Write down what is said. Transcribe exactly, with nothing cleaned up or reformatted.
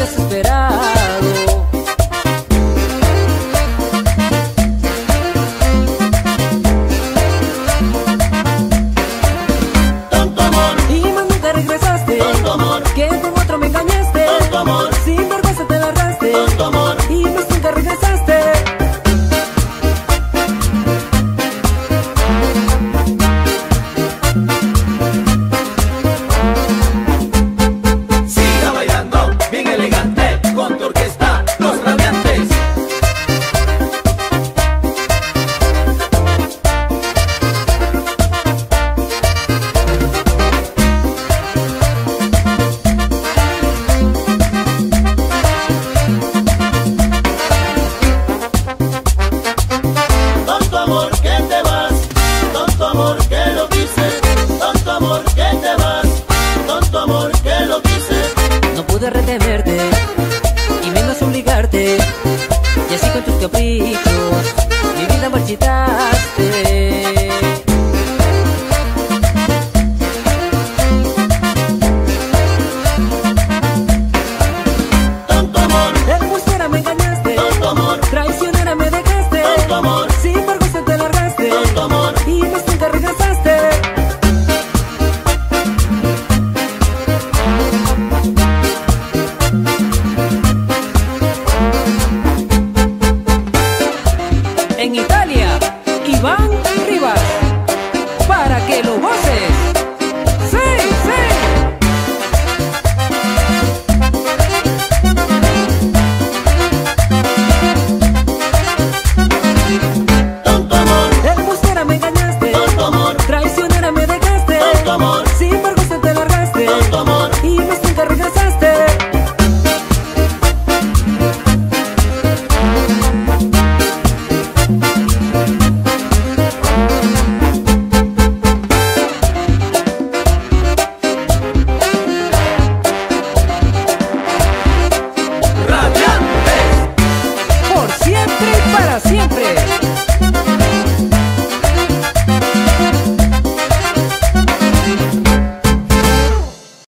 desesperado. Tanto amor, Y más nunca regresaste, tanto amor, que con otro me engañaste. tanto amor, Sin vergüenza te largaste, tanto amor. y más nunca regresaste. Siga bailando, bien elegante, con tu orquesta, los radiantes. Tanto amor que te vas, tanto amor que lo dices, tanto amor que te vas, tanto amor que lo dices. No pude retenerte, y menos obligarte. Y así con tus caprichos, mi vida marchitaste.